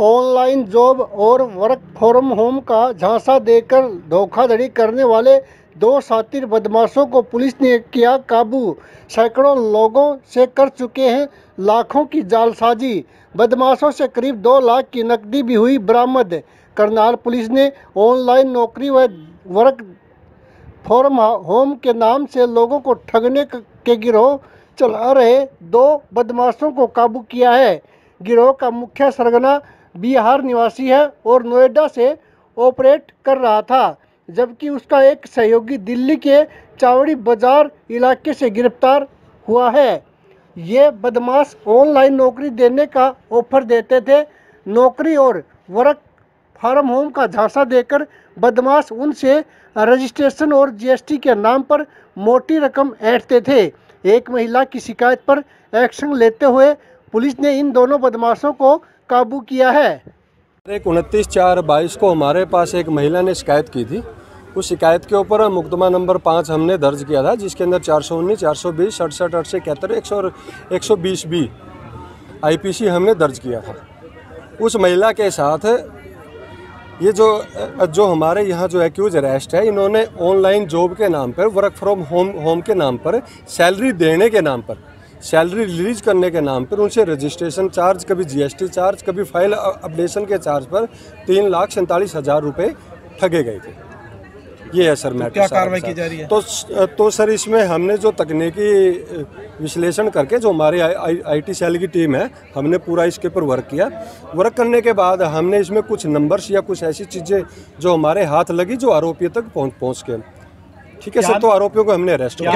Online job और work from home का झांसा देकर धोखाधड़ी करने वाले दो शातिर बदमाशों को पुलिस ने किया काबू। सैकड़ों लोगों से कर चुके हैं लाखों की जालसाजी। बदमाशों से करीब 2 लाख की नकदी भी हुई बरामद। करनाल पुलिस ने ऑनलाइन नौकरी व वर्क फ्रॉम होम के नाम से लोगों को ठगने के गिरोह चला रहे 2 बदमाशों को काबू किया है। गिरोह का मुख्य सरगना बिहार निवासी है और नोएडा से ऑपरेट कर रहा था, जबकि उसका एक सहयोगी दिल्ली के चावड़ी बाजार इलाके से गिरफ्तार हुआ है। ये बदमाश ऑनलाइन नौकरी देने का ऑफर देते थे। नौकरी और वर्क फ्रॉम होम का झांसा देकर बदमाश उनसे रजिस्ट्रेशन और जीएसटी के नाम पर मोटी रकम ऐंठते थे। एक महिला की शिकायत पर एक्शन लेते हुए पुलिस ने इन दोनों बदमाशों को काबू किया है। 29/4/22 को हमारे पास एक महिला ने शिकायत की थी। उस शिकायत के ऊपर मुकदमा नंबर 5 हमने दर्ज किया था, जिसके अंदर 419, 420, 67, 871, 100 और 120B IPC हमने दर्ज किया था। उस महिला के साथ ये जो हमारे यहाँ जो एक्यूज अरेस्ट है, इन्होंने ऑनलाइन जॉब के नाम पर, वर्क फ्रॉम होम के नाम पर, सैलरी देने के नाम पर, सैलरी रिलीज करने के नाम पर उनसे रजिस्ट्रेशन चार्ज, कभी जीएसटी चार्ज, कभी फाइल अपडेशन के चार्ज पर 3,47,000 रुपये ठगे गए थे। ये है सर मैटर। क्या कार्रवाई की जा रही है? तो सर इसमें हमने जो तकनीकी विश्लेषण करके, जो हमारे आईटी सेल की टीम है, हमने पूरा इसके ऊपर वर्क किया। वर्क करने के बाद हमने इसमें कुछ नंबर्स या कुछ ऐसी चीज़ें जो हमारे हाथ लगी, जो आरोपियों तक पहुँच के, ठीक है सर, तो आरोपियों को हमने अरेस्ट किया।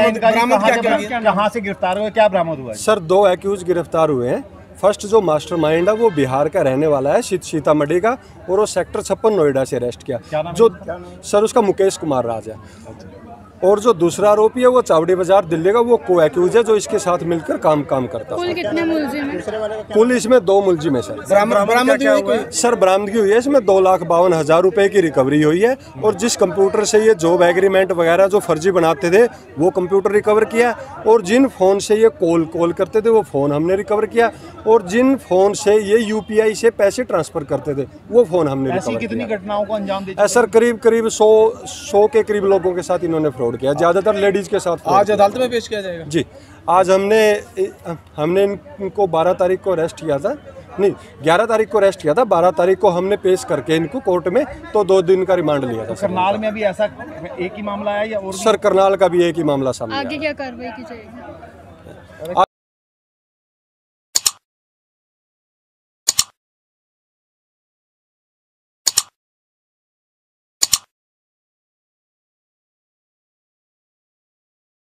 कहाँ से गिरफ्तार हुए, क्या बरामद हुआ? सर 2 एक्यूज गिरफ्तार हुए हैं। फर्स्ट जो मास्टरमाइंड है वो बिहार का रहने वाला है, सीतामढ़ी का, और वो सेक्टर 56 नोएडा से अरेस्ट किया। जो सर उसका मुकेश कुमार राज है। और जो दूसरा आरोपी है वो चावड़ी बाजार दिल्ली का, वो को एक्यूज है, जो इसके साथ मिलकर काम करता है। कुल कितने मुलजिम हैं? कुल इसमें 2 मुलजिम है सर। बरामदगी हुई सर बरामदगी हुई है, इसमें 2,52,000 रुपए की रिकवरी हुई है। और जिस कंप्यूटर से ये जॉब एग्रीमेंट वगैरह जो फर्जी बनाते थे, वो कंप्यूटर रिकवर किया। और जिन फोन से ये कॉल करते थे, वो फोन हमने रिकवर किया। और जिन फोन से ये यूपीआई से पैसे ट्रांसफर करते थे, वो फोन हमने रिकवर किया। कितनी घटनाओं को अंजाम दिया? सर करीब 100 के करीब लोगों के साथ इन्होंने फ्रॉड किया, ज्यादातर लेडीज के साथ। आज अदालत में पेश किया जाएगा? जी, आज हमने इनको 12 तारीख को अरेस्ट किया था, नहीं 11 तारीख को अरेस्ट किया था। 12 तारीख को हमने पेश करके इनको कोर्ट में, तो 2 दिन का रिमांड लिया था। करनाल में अभी ऐसा एक ही मामला है या और? सर करनाल का भी एक ही मामला सामने आया। आगे क्या कार्रवाई की जाएगी?